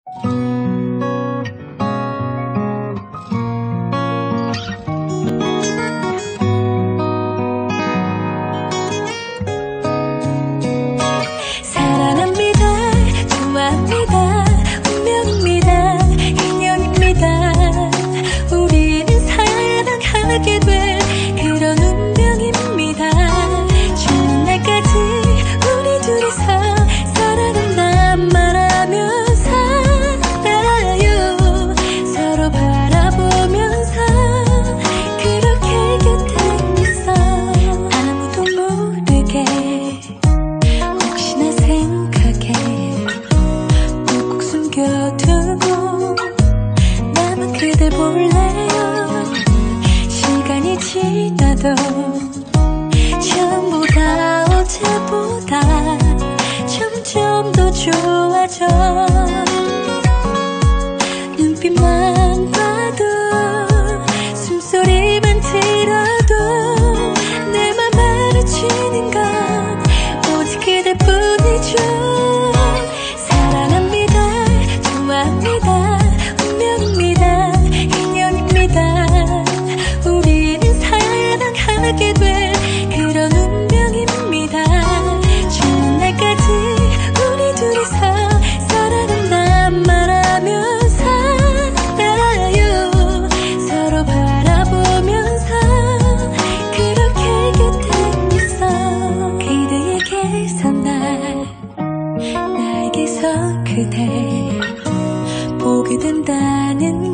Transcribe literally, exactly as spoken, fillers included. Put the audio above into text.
두고 남은 그댈 볼래요. 시간이 지나도 처음보다 어제보다 점점 더 좋아져. 눈빛만 봐도 숨소리만 들어도 내 맘 마주치는 건 오직 그대뿐이죠. 하게 될 그런 운명입니다. 죽는 날까지 우리 둘이서 사랑한다 말하며 살아요. 서로 바라보면서 그렇게 곁에 있어. 그대에게서 날, 나에게서 그대 보게 된다는